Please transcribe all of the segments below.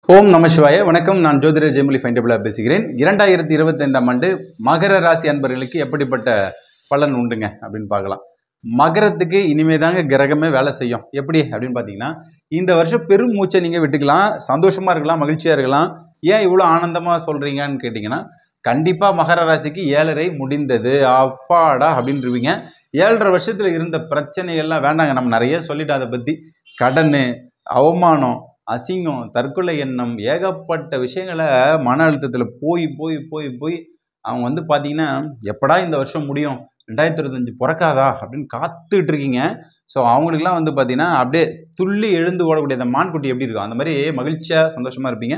ஓம் நம சிவாய. வணக்கம். நான் ஜோதிடர் ஜெயமொழி ஃபைண்டபிளா பேசுகிறேன். 2025ஆம் ஆண்டு மகர ராசி அன்பர்களுக்கு எப்படிப்பட்ட பலன் உண்டுங்க அப்படின்னு பார்க்கலாம். மகரத்துக்கு இனிமேதாங்க கிரகமே வேலை செய்யும். எப்படி அப்படின்னு பார்த்தீங்கன்னா, இந்த வருஷம் பெரும் மூச்சை நீங்கள் விட்டுக்கலாம், சந்தோஷமா இருக்கலாம், மகிழ்ச்சியா இருக்கலாம். ஏன் இவ்வளோ ஆனந்தமா சொல்றீங்கன்னு கேட்டிங்கன்னா, கண்டிப்பாக மகர ராசிக்கு 7.5 முடிந்தது, அப்பாடா அப்படின்னு இருப்பீங்க. 7.5 வருஷத்தில் இருந்த பிரச்சனைகள்லாம் வேண்டாங்க, நம்ம நிறைய சொல்லிட்டு அதை பற்றி. கடன், அவமானம், அசிங்கம், தற்கொலை எண்ணம், ஏகப்பட்ட விஷயங்களை மன அழுத்தத்தில் போய் போய் போய் போய் அவங்க வந்து பார்த்தீங்கன்னா, எப்படா இந்த வருஷம் முடியும், 2025 பிறக்காதா அப்படின்னு காத்துட்டு இருக்கீங்க. ஸோ அவங்களுக்குலாம் வந்து பார்த்தீங்கன்னா அப்படியே துள்ளி எழுந்து ஓடக்கூடிய அந்த மான்குட்டி எப்படி இருக்கும் அந்த மாதிரி மகிழ்ச்சியாக சந்தோஷமாக இருப்பீங்க.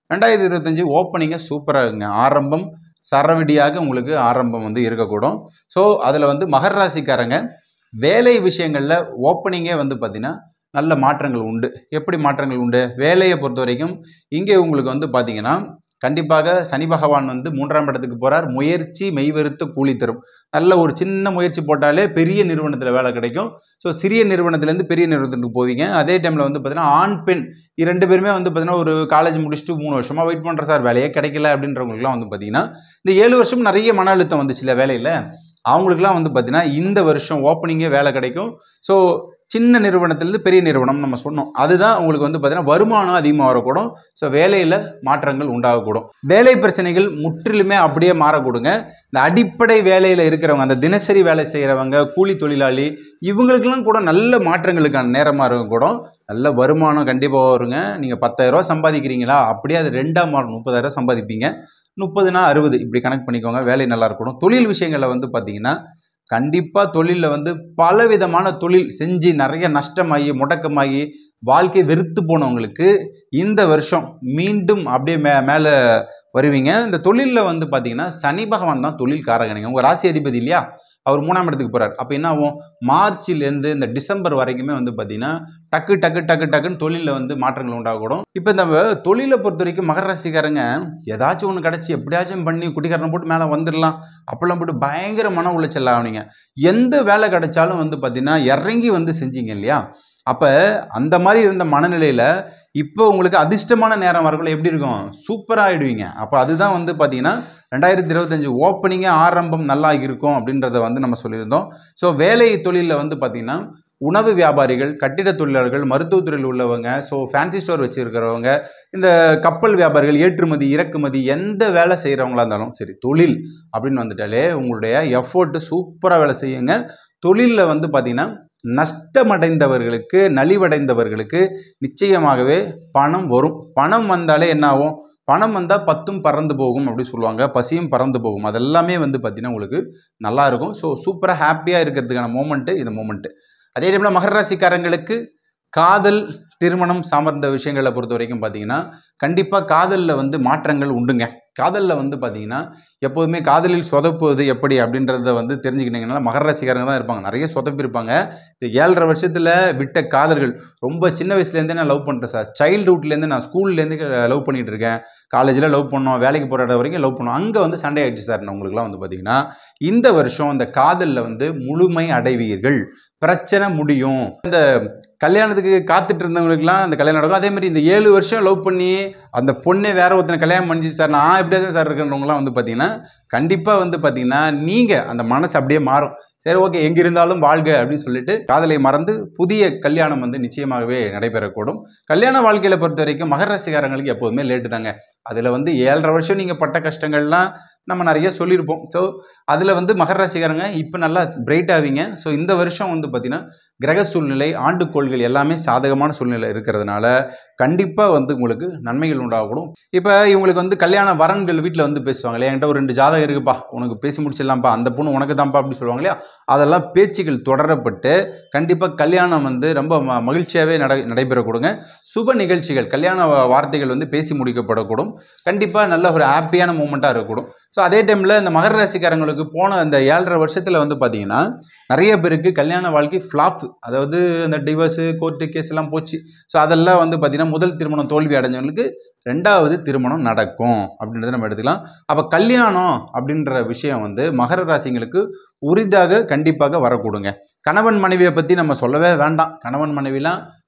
2025 ஓப்பனிங்கை சூப்பராக இருக்குங்க. ஆரம்பம் சரவெடியாக உங்களுக்கு ஆரம்பம் வந்து இருக்கக்கூடும். ஸோ அதில் வந்து மகர ராசிக்காரங்க வேலை விஷயங்களில் ஓப்பனிங்கே வந்து பார்த்தீங்கன்னா நல்ல மாற்றங்கள் உண்டு. எப்படி மாற்றங்கள் உண்டு? வேலையை பொறுத்த வரைக்கும் இங்கே உங்களுக்கு வந்து பார்த்தீங்கன்னா, கண்டிப்பாக சனி பகவான் வந்து 3ஆம் இடத்துக்கு போகிறார். முயற்சி மெய்வெறுத்து கூலி தரும். நல்ல ஒரு சின்ன முயற்சி போட்டாலே பெரிய நிறுவனத்தில் வேலை கிடைக்கும். ஸோ சிறிய நிறுவனத்துலேருந்து பெரிய நிறுவனத்துக்கு போவீங்க. அதே டைமில் வந்து பார்த்தீங்கன்னா ஆண் பெண் 2 பேருமே வந்து பார்த்தீங்கன்னா ஒரு காலேஜ் முடிச்சுட்டு 3 வருஷமாக வெயிட் பண்ணுற சார் வேலையே கிடைக்கல அப்படின்றவங்களுக்குலாம் வந்து பார்த்தீங்கன்னா, இந்த 7 வருஷம் நிறைய மன அழுத்தம் வந்துச்சுல்ல வேலையில், அவங்களுக்குலாம் வந்து பார்த்தீங்கன்னா இந்த வருஷம் ஓப்பனிங்கே வேலை கிடைக்கும். ஸோ சின்ன நிறுவனத்திலேருந்து பெரிய நிறுவனம் நம்ம சொன்னோம், அதுதான் உங்களுக்கு வந்து பார்த்தீங்கன்னா வருமானம் அதிகமாக வரக்கூடும். ஸோ வேலையில் மாற்றங்கள் உண்டாகக்கூடும். வேலை பிரச்சனைகள் முற்றிலுமே அப்படியே மாறக்கூடுங்க. இந்த அடிப்படை வேலையில் இருக்கிறவங்க, அந்த தினசரி வேலை செய்கிறவங்க, கூலி தொழிலாளி, இவங்களுக்கெல்லாம் கூட நல்ல மாற்றங்களுக்கான நேரமாக இருக்கக்கூடும். நல்ல வருமானம் கண்டிப்பாக வருங்க. நீங்கள் 10,000 சம்பாதிக்கிறீங்களா, அப்படியே அது 2ஆக மாறும், 30,000 சம்பாதிப்பீங்க. 30னா 60 இப்படி கணக்கு பண்ணிக்கோங்க. வேலை நல்லா இருக்கணும். தொழில் விஷயங்களில் வந்து பார்த்தீங்கன்னா, கண்டிப்பாக தொழிலில் வந்து பலவிதமான தொழில் செஞ்சு நிறைய நஷ்டமாகி முடக்கமாகி வாழ்க்கை வெறுத்து போனவங்களுக்கு இந்த வருஷம் மீண்டும் அப்படியே மேலே வருவீங்க. இந்த தொழிலில் வந்து பார்த்தீங்கன்னா சனி பகவான் தான் தொழில் காரகனுங்க. உங்கள் ராசி அதிபதி இல்லையா, அவர் 3ஆம் இடத்துக்கு போகிறார். அப்போ என்ன ஆகும், மார்ச்லேருந்து இந்த டிசம்பர் வரைக்குமே வந்து பார்த்தீங்கன்னா டக்கு டக்கு டக்கு டக்குன்னு தொழிலில் வந்து மாற்றங்கள் உண்டாகக்கூடும். இப்போ இந்த தொழிலை பொறுத்த வரைக்கும் மகர ராசிக்காரங்க ஏதாச்சும் ஒன்று கிடச்சி எப்படியாச்சும் பண்ணி குட்டிக்காரனை போட்டு மேலே வந்துடலாம் அப்படிலாம் போட்டு பயங்கர மன உளைச்சல் ஆகுனீங்க. எந்த வேலை கிடைச்சாலும் வந்து பார்த்தீங்கன்னா இறங்கி வந்து செஞ்சீங்க இல்லையா, அப்போ அந்த மாதிரி இருந்த மனநிலையில் இப்போ உங்களுக்கு அதிர்ஷ்டமான நேரம் வரக்குள்ள எப்படி இருக்கும், சூப்பராக ஆகிடுவீங்க. அப்போ அதுதான் வந்து பார்த்தீங்கன்னா 2025 ஓப்பனிங்கே ஆரம்பம் நல்லா இருக்கும் அப்படின்றத வந்து நம்ம சொல்லியிருந்தோம். ஸோ வேலை தொழிலில் வந்து பார்த்தீங்கன்னா உணவு வியாபாரிகள், கட்டிட தொழிலாளர்கள், மருத்துவத்துறையில் உள்ளவங்க, ஸோ ஃபேன்சி ஸ்டோர் வச்சுருக்கிறவங்க, இந்த கப்பல் வியாபாரிகள், ஏற்றுமதி இறக்குமதி, எந்த வேலை செய்கிறவங்களா இருந்தாலும் சரி, தொழில் அப்படின்னு வந்துட்டாலே உங்களுடைய எஃபோர்ட்டு சூப்பராக வேலை செய்யுங்க. தொழிலில் வந்து பார்த்தீங்கன்னா நஷ்டமடைந்தவர்களுக்கு, நலிவடைந்தவர்களுக்கு நிச்சயமாகவே பணம் வரும். பணம் வந்தாலே என்ன ஆகும், பணம் வந்தால் 10ம் பறந்து போகும் அப்படின்னு சொல்லுவாங்க, பசியும் பறந்து போகும். அதெல்லாமே வந்து பார்த்தீங்கன்னா உங்களுக்கு நல்லாயிருக்கும். ஸோ சூப்பராக ஹாப்பியாக இருக்கிறதுக்கான மூமெண்ட்டு இந்த மூமெண்ட்டு. அதே டைமில் மகர ராசிக்காரங்களுக்கு காதல், திருமணம் சார்ந்த விஷயங்களை பொறுத்த வரைக்கும் பார்த்தீங்கன்னா கண்டிப்பாக காதலில் வந்து மாற்றங்கள் உண்டுங்க. காதலில் வந்து பார்த்தீங்கன்னா எப்போதுமே காதலில் சொதப்புவது எப்படி அப்படின்றத வந்து தெரிஞ்சுக்கிட்டீங்கன்னா மகர ராசிக்காரங்க தான் இருப்பாங்க. நிறைய சொதப்பி இருப்பாங்க. இந்த 7.5 வருஷத்தில் விட்ட காதல்கள், ரொம்ப சின்ன வயசுலேருந்தே நான் லவ் பண்ணுறேன் சார், சைல்டுஹுட்லேருந்து நான் ஸ்கூல்லேருந்து லவ் பண்ணிகிட்டு இருக்கேன், காலேஜில் லவ் பண்ணோம், வேலைக்கு போகிற இடம் வரைக்கும் லவ் பண்ணோம், அங்கே வந்து சண்டை ஆகிடுச்சு சார் உங்களுக்குலாம் வந்து பார்த்தீங்கன்னா இந்த வருஷம் இந்த காதலில் வந்து முழுமை அடைவீர்கள். பிரச்சனை முடியும். இந்த கல்யாணத்துக்கு காத்துட்டு இருந்தவங்களுக்குலாம் அந்த கல்யாணம் நடக்கும். அதே மாதிரி இந்த 7 வருஷம் லவ் பண்ணி அந்த பொண்ணே வேற ஒருத்தனை கல்யாணம் பண்ணிச்சு சார், நான் எப்படியா தான் சார் இருக்கிறவங்களாம் வந்து பார்த்தீங்கன்னா கண்டிப்பாக வந்து பார்த்தீங்கன்னா நீங்கள் அந்த மனசு அப்படியே மாறும். சரி ஓகே, எங்கே இருந்தாலும் வாழ்க அப்படின்னு சொல்லிட்டு காதலை மறந்து புதிய கல்யாணம் வந்து நிச்சயமாகவே நடைபெறக்கூடும். கல்யாண வாழ்க்கையில் பொறுத்த வரைக்கும் மகர ராசிக்காரங்களுக்கு எப்போதுமே லேட்டு தாங்க. அதில் வந்து 7.5 வருஷம் நீங்கள் பட்ட கஷ்டங்கள்லாம் நம்ம நிறைய சொல்லியிருப்போம். ஸோ அதில் வந்து மகர ராசிக்காரங்க இப்போ நல்லா பிரைட் ஆவீங்க. ஸோ இந்த வருஷம் வந்து பார்த்தீங்கன்னா கிரக சூழ்நிலை, ஆண்டுக்கோள்கள் எல்லாமே சாதகமான சூழ்நிலை இருக்கிறதுனால கண்டிப்பாக வந்து உங்களுக்கு நன்மைகள் உண்டாகக்கூடும். இப்போ இவங்களுக்கு வந்து கல்யாண வரன்கள் வீட்டில் வந்து பேசுவாங்களே, என்கிட்ட ஒரு 2 ஜாதகம் இருக்குப்பா, உனக்கு பேசி முடிச்சிடலாம்ப்பா, அந்த பொண்ணு உனக்கு தான்ப்பா அப்படி சொல்லுவாங்க இல்லையா, அதெல்லாம் பேச்சுகள் தொடரப்பட்டு கண்டிப்பாக கல்யாணம் வந்து ரொம்ப மகிழ்ச்சியாகவே நடைபெறக்கூடுங்க. சுப நிகழ்ச்சிகள், கல்யாண வார்த்தைகள் வந்து பேசி முடிக்கப்படக்கூடும். கண்டிப்பாக நல்ல ஒரு ஹாப்பியான மூமெண்ட்டாக இருக்கக்கூடும். ஸோ அதே டைமில் இந்த மகர ராசிக்காரங்களுக்கு போன அந்த 7.5 வருஷத்தில் வந்து பார்த்தீங்கன்னா நிறைய பேருக்கு கல்யாண வாழ்க்கை ஃப்ளாப், அதாவது அந்த டிவோர்ஸு, கோர்ட்டு கேஸ் எல்லாம் போச்சு. ஸோ அதெல்லாம் வந்து பார்த்தீங்கன்னா முதல் திருமணம் தோல்வி அடைஞ்சவங்களுக்கு 2வது திருமணம் நடக்கும் அப்படின்றத நம்ம எடுத்துக்கலாம். அப்போ கல்யாணம் அப்படின்ற விஷயம் வந்து மகர ராசிங்களுக்கு உரிதாக கண்டிப்பாக வரக்கூடுங்க. கணவன் மனைவியை பற்றி நம்ம சொல்லவே வேண்டாம். கணவன் மனைவிலாம்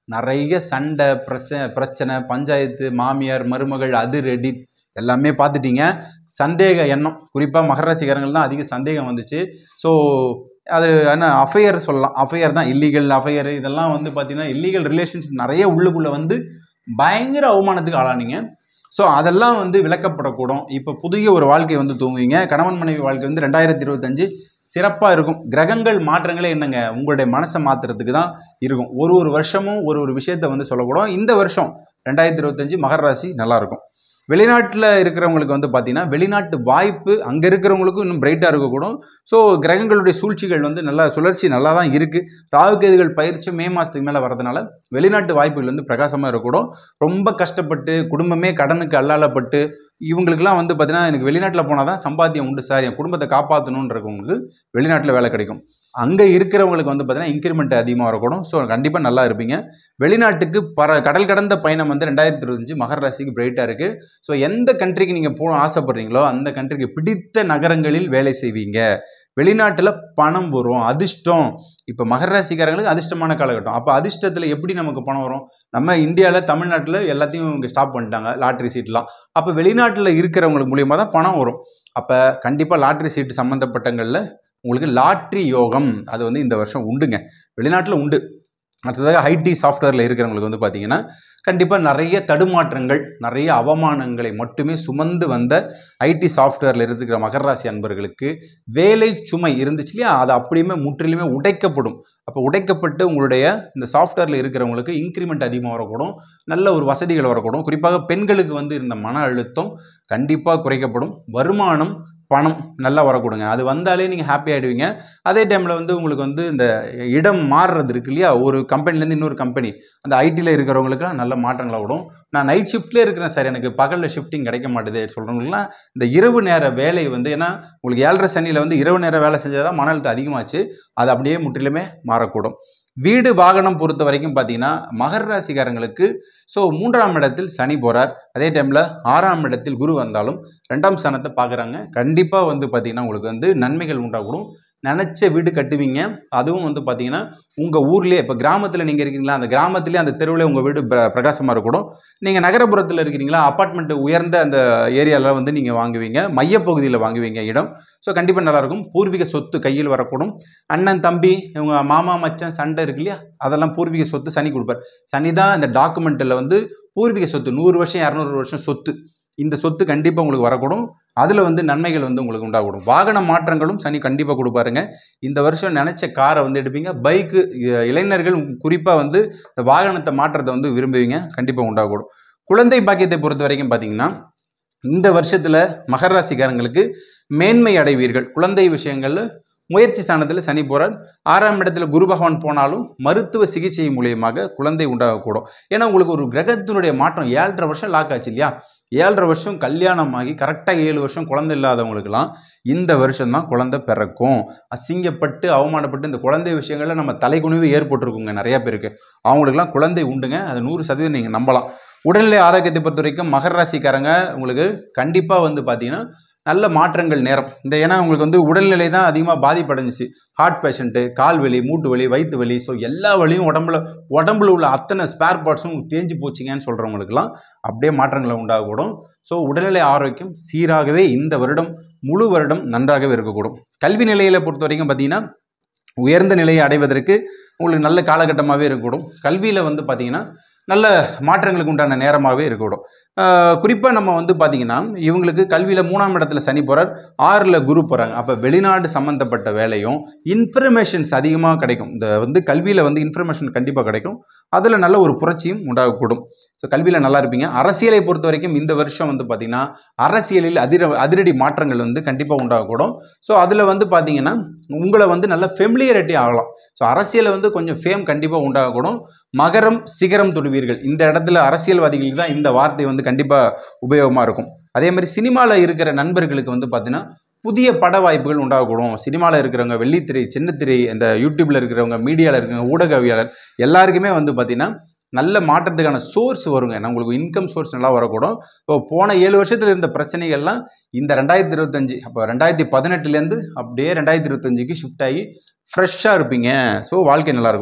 நிறைய சண்டை பிரச்சனை பஞ்சாயத்து மாமியார் மருமகள் அது ரெடி எல்லாமே பார்த்துட்டீங்க. சந்தேக எண்ணம் குறிப்பாக மகர ராசிக்காரங்கள் தான் அதிக சந்தேகம் வந்துச்சு. ஸோ அது என்ன அஃபையர் சொல்லலாம், அஃபையர் தான் இல்லீகல் அஃபையர் இதெல்லாம் வந்து பார்த்தீங்கன்னா இல்லீகல் ரிலேஷன்ஷிப் நிறைய உள்ளுக்குள்ளே வந்து பயங்கர அவமானத்துக்கு ஆளானீங்க. ஸோ அதெல்லாம் வந்து விளக்கப்படக்கூடும். இப்போ புதிய ஒரு வாழ்க்கை வந்து தூங்குவீங்க. கணவன் மனைவி வாழ்க்கை வந்து 2025 சிறப்பாக இருக்கும். கிரகங்கள் மாற்றங்களே என்னங்க உங்களுடைய மனசை மாற்றுறதுக்கு தான் இருக்கும். ஒரு வருஷமும் ஒரு விஷயத்தை வந்து சொல்லக்கூடும். இந்த வருஷம் 2025 மகர ராசி நல்லாயிருக்கும். வெளிநாட்டில் இருக்கிறவங்களுக்கு வந்து பார்த்தீங்கன்னா வெளிநாட்டு வாய்ப்பு அங்கே இருக்கிறவங்களுக்கும் இன்னும் பிரைட்டாக இருக்கக்கூடும். ஸோ கிரகங்களுடைய சூழ்ச்சிகள் வந்து நல்லா சுழற்சி நல்லா தான் இருக்குது. ராகுகேதுகள் பயிற்சி மே மாதத்துக்கு மேலே வரதுனால வெளிநாட்டு வாய்ப்புகள் வந்து பிரகாசமாக இருக்கக்கூடும். ரொம்ப கஷ்டப்பட்டு குடும்பமே கடனுக்கு அல்லாலப்பட்டு இவங்களுக்குலாம் வந்து பார்த்தீங்கன்னா எனக்கு வெளிநாட்டில் போனால் தான் சம்பாத்தியம் உண்டு சார், என் குடும்பத்தை காப்பாற்றணுன்றவங்களுக்கு வெளிநாட்டில் வேலை கிடைக்கும். அங்கே இருக்கிறவங்களுக்கு வந்து பார்த்தீங்கன்னா இன்க்ரிமெண்ட் அதிகமாக வரக்கூடும். ஸோ கண்டிப்பாக நல்லா இருப்பீங்க. வெளிநாட்டுக்கு கடல் கடந்த பயணம் வந்து 2025 மகர ராசிக்கு பிரைட்டாக இருக்குது. ஸோ எந்த கண்ட்ரிக்கு நீங்கள் போக ஆசைப்படுறீங்களோ அந்த கண்ட்ரிக்கு பிடித்த நகரங்களில் வேலை செய்வீங்க. வெளிநாட்டில் பணம் வரும், அதிர்ஷ்டம். இப்போ மகர ராசிக்காரங்களுக்கு அதிர்ஷ்டமான காலகட்டம். அப்போ அதிர்ஷ்டத்தில் எப்படி நமக்கு பணம் வரும்? நம்ம இந்தியாவில் தமிழ்நாட்டில் எல்லாத்தையும் இங்கே ஸ்டாப் பண்ணிட்டாங்க லாட்ரி சீட்லாம். அப்போ வெளிநாட்டில் இருக்கிறவங்களுக்கு மூலியமாக தான் பணம் வரும். அப்போ கண்டிப்பாக லாட்ரி சீட்டு சம்மந்தப்பட்டங்களில் உங்களுக்கு லாட்ரி யோகம் அது வந்து இந்த வருஷம் உண்டுங்க, வெளிநாட்டில் உண்டு. அடுத்ததாக ஐடி சாஃப்ட்வேரில் இருக்கிறவங்களுக்கு வந்து பார்த்தீங்கன்னா கண்டிப்பாக நிறைய தடுமாற்றங்கள் நிறைய அவமானங்களை மட்டுமே சுமந்து வந்த ஐடி சாஃப்ட்வேரில் இருக்கிற மகர ராசி அன்பர்களுக்கு வேலை சுமை இருந்துச்சு இல்லையா, அது அப்படியுமே முற்றிலுமே உடைக்கப்படும். அப்போ உடைக்கப்பட்டு உங்களுடைய இந்த சாஃப்ட்வேரில் இருக்கிறவங்களுக்கு இன்க்ரிமெண்ட் அதிகமாக வரக்கூடும், நல்ல ஒரு வசதிகள் வரக்கூடும். குறிப்பாக பெண்களுக்கு வந்து இருந்த மன அழுத்தம் கண்டிப்பாக குறைக்கப்படும். வருமானம் பணம் நல்லா வரக்கூடுங்க. அது வந்தாலே நீங்கள் ஹாப்பி ஆகிடுவீங்க. அதே டைமில் வந்து உங்களுக்கு வந்து இந்த இடம் மாறுறது இருக்கு இல்லையா, ஒரு கம்பெனிலேருந்து இன்னொரு கம்பெனி, அந்த ஐடியில் இருக்கிறவங்களுக்குலாம் நல்ல மாற்றங்களை விடும். நான் நைட் ஷிஃப்ட்லேயே இருக்கிறேன் சார், எனக்கு பகலில் ஷிஃப்டிங் கிடைக்க மாட்டேது சொல்கிறவங்களுக்குலாம் இந்த இரவு நேர வேலை வந்து, ஏன்னா உங்களுக்கு 7.5 சனியில் வந்து இரவு நேர வேலை செஞ்சால் தான் மன அழுத்தம் அதிகமாச்சு, அது அப்படியே முற்றிலுமே மாறக்கூடும். வீடு வாகனம் பொறுத்த வரைக்கும் பார்த்தீங்கன்னா மகர ராசிக்காரங்களுக்கு ஸோ 3ஆம் இடத்தில் சனி போகிறார். அதே டைமில் 6ஆம் இடத்தில் குரு வந்தாலும் 2ஆம் ஸ்தானத்தை பார்க்குறாங்க. கண்டிப்பாக வந்து பார்த்தீங்கன்னா உங்களுக்கு வந்து நன்மைகள் உண்டாகணும். நினச்ச வீடு கட்டுவீங்க. அதுவும் வந்து பார்த்தீங்கன்னா உங்கள் ஊர்லேயே, இப்போ கிராமத்தில் நீங்கள் இருக்கீங்களா அந்த கிராமத்துலேயே அந்த தெருவில் உங்கள் வீடு பிரகாசமாக இருக்கணும். நீங்கள் நகரப்புறத்தில் இருக்கிறீங்களா அப்பார்ட்மெண்ட்டு உயர்ந்த அந்த ஏரியாவில் வந்து நீங்கள் வாங்குவீங்க, மையப்பகுதியில் வாங்குவீங்க இடம். ஸோ கண்டிப்பாக நல்லாயிருக்கும். பூர்வீக சொத்து கையில் வரக்கூடும். அண்ணன் தம்பி இவங்க மாமா மச்சான் சண்டை இருக்கு இல்லையா, அதெல்லாம் பூர்வீக சொத்து சனி கொடுப்பார். சனி தான் இந்த டாக்குமெண்ட்டில் வந்து பூர்வீக சொத்து 100 வருஷம் 200 வருஷம் சொத்து, இந்த சொத்து கண்டிப்பாக உங்களுக்கு வரக்கூடும். அதில் வந்து நன்மைகள் வந்து உங்களுக்கு உண்டாகக்கூடும். வாகன மாற்றங்களும் சனி கண்டிப்பாக கொடுப்பாருங்க. இந்த வருஷம் நினச்ச காரை வந்து எடுப்பீங்க. பைக்கு இளைஞர்கள் குறிப்பாக வந்து இந்த வாகனத்தை மாற்றத்தை வந்து விரும்புவீங்க, கண்டிப்பாக உண்டாகக்கூடும். குழந்தை பாக்கியத்தை பொறுத்த வரைக்கும் பார்த்தீங்கன்னா இந்த வருஷத்தில் மகர ராசிக்காரங்களுக்கு மேன்மை அடைவீர்கள். குழந்தை விஷயங்களில் முயற்சி ஸ்தானத்தில் சனி போகிறார். 6ஆம் இடத்துல குரு பகவான் போனாலும் மருத்துவ சிகிச்சை மூலியமாக குழந்தை உண்டாகக்கூடும். ஏன்னா உங்களுக்கு ஒரு கிரகத்தினுடைய மாற்றம் 7.5 வருஷம் லாக் ஆச்சு இல்லையா, 7.5 வருஷம் கல்யாணமாகி கரெக்டாக 7 வருஷம் குழந்தை இல்லாதவங்களுக்குலாம் இந்த வருஷம் தான் குழந்தை பிறக்கும். அசிங்கப்பட்டு அவமானப்பட்டு இந்த குழந்தை விஷயங்களில் நம்ம தலைகுனிவு ஏற்பட்டுருக்குங்க நிறையா பேருக்கு. அவங்களுக்குலாம் குழந்தை உண்டுங்க, அது 100% நீங்கள் நம்பலாம். உடல்நிலை ஆரோக்கியத்தை பொறுத்த வரைக்கும் மகர ராசிக்காரங்க உங்களுக்கு கண்டிப்பாக வந்து பார்த்தீங்கன்னா நல்ல மாற்றங்கள் நேரம் இந்த, ஏன்னா உங்களுக்கு வந்து உடல்நிலை தான் அதிகமாக பாதிப்படைஞ்சிச்சு. ஹார்ட் பேஷண்ட்டு, கால் வலி, மூட்டு வலி, வயிற்று வலி, ஸோ எல்லா வலியும் உடம்புல உள்ள அத்தனை ஸ்பேர் பார்ட்ஸும் தேஞ்சு போச்சுங்கன்னு சொல்கிறவங்களுக்குலாம் அப்படியே மாற்றங்களை உண்டாகக்கூடும். ஸோ உடல்நிலை ஆரோக்கியம் சீராகவே இந்த வருடம் முழு வருடம் நன்றாகவே இருக்கக்கூடும். கல்வி நிலையில் பொறுத்த வரைக்கும் பார்த்தீங்கன்னா உயர்ந்த நிலையை அடைவதற்கு உங்களுக்கு நல்ல காலகட்டமாகவே இருக்கக்கூடும். கல்வியில் வந்து பார்த்தீங்கன்னா நல்ல மாற்றங்களுக்கு உண்டான நேரமாகவே இருக்கக்கூடும். குறிப்பாக நம்ம வந்து பார்த்திங்கன்னா இவங்களுக்கு கல்வியில் 3ஆம் இடத்துல சனி போகிறார், 6ல் குரு போகிறாங்க. அப்போ வெளிநாடு சம்மந்தப்பட்ட வேலையும் இன்ஃபர்மேஷன்ஸ் அதிகமாக கிடைக்கும். இந்த வந்து கல்வியில் வந்து இன்ஃபர்மேஷன் கண்டிப்பாக கிடைக்கும். அதில் நல்ல ஒரு புரட்சியும் உண்டாகக்கூடும். ஸோ கல்வியில் நல்லா இருப்பீங்க. அரசியலை பொறுத்த வரைக்கும் இந்த வருஷம் வந்து பார்த்திங்கன்னா அரசியலில் அதிரடி மாற்றங்கள் வந்து கண்டிப்பாக உண்டாகக்கூடும். ஸோ அதில் வந்து பார்த்திங்கன்னா உங்களை வந்து நல்ல ஃபெமிலியரிட்டி ஆகலாம். ஸோ அரசியலை வந்து கொஞ்சம் ஃபேம் கண்டிப்பாக உண்டாகக்கூடும். மகரம் சிகரம் தொடுவீர்கள். இந்த இடத்துல அரசியல்வாதிகளுக்கு தான் இந்த வார்த்தை வந்து கண்டிப்பாக உபயோகமாக இருக்கும். அதே மாதிரி சினிமாவில் இருக்கிற நண்பர்களுக்கு வந்து பார்த்தீங்கன்னா புதிய பட வாய்ப்புகள் உண்டாகக்கூடும். சினிமாவில் இருக்கிறவங்க, வெள்ளித்திரை, சின்னத்திரை, இந்த யூடியூப்பில் இருக்கிறவங்க, மீடியாவில் இருக்கிறவங்க, ஊடகவியாளர் எல்லாருக்குமே வந்து பார்த்திங்கன்னா நல்ல மாற்றத்துக்கான சோர்ஸ் வருங்க. உங்களுக்கு இன்கம் சோர்ஸ் நல்லா வரக்கூடும். இப்போ போன 7 வருஷத்தில் இருந்த பிரச்சனைகள்லாம் இந்த 2025 அப்போ 2018லேருந்து அப்படியே 2025க்கு ஷிஃப்ட் ஆகி ஃப்ரெஷ்ஷாக இருப்பீங்க. ஸோ வாழ்க்கை நல்லாயிருக்கும்.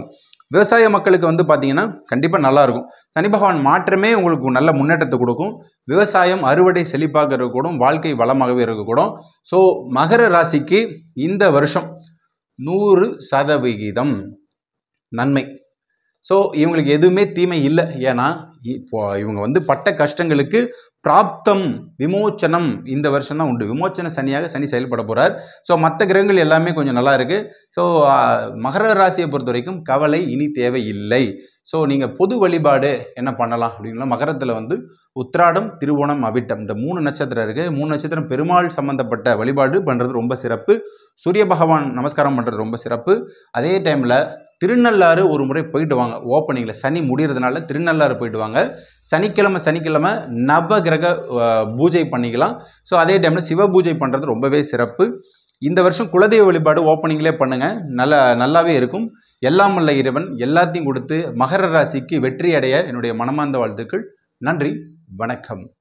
விவசாய மக்களுக்கு வந்து பார்த்தீங்கன்னா கண்டிப்பாக நல்லாயிருக்கும். சனி பகவான் மாற்றமே உங்களுக்கு நல்ல முன்னேற்றத்தை கொடுக்கும். விவசாயம் அறுவடை செழிப்பாக இருக்கக்கூடும், வாழ்க்கை வளமாகவே இருக்கக்கூடும். ஸோ மகர ராசிக்கு இந்த வருஷம் 100% நன்மை. ஸோ இவங்களுக்கு எதுவுமே தீமை இல்லை. ஏன்னா இப்போ இவங்க வந்து பட்ட கஷ்டங்களுக்கு பிராப்தம் விமோச்சனம் இந்த வருஷம் தான் உண்டு. விமோச்சன சனியாக சனி செயல்பட போகிறார். ஸோ மற்ற கிரகங்கள் எல்லாமே கொஞ்சம் நல்லா இருக்குது. ஸோ மகர ராசியை பொறுத்த வரைக்கும் கவலை இனி தேவையில்லை. ஸோ நீங்கள் பொது வழிபாடு என்ன பண்ணலாம் அப்படின்னா, மகரத்தில் வந்து உத்திராடம், திருவோணம், அவிட்டம் இந்த 3 நட்சத்திரம் இருக்குது. 3 நட்சத்திரம் பெருமாள் சம்மந்தப்பட்ட வழிபாடு பண்ணுறது ரொம்ப சிறப்பு. சூரிய பகவான் நமஸ்காரம் பண்ணுறது ரொம்ப சிறப்பு. அதே டைமில் திருநள்ளாறு ஒரு முறை போயிட்டு வாங்க. ஓப்பனிங்கில் சனி முடிகிறதுனால திருநள்ளாறு போயிட்டு வாங்க. சனிக்கிழமை நவகிரக பூஜை பண்ணிக்கலாம். ஸோ அதே டைமில் சிவ பூஜை பண்ணுறது ரொம்பவே சிறப்பு. இந்த வருஷம் குலதெய்வ வழிபாடு ஓப்பனிங்லேயே பண்ணுங்கள், நல்லாவே இருக்கும். எல்லாம் வல்ல இறைவன் எல்லாத்தையும் கொடுத்து மகர ராசிக்கு வெற்றி அடைய என்னுடைய மனமார்ந்த வாழ்த்துக்கள். நன்றி, வணக்கம்.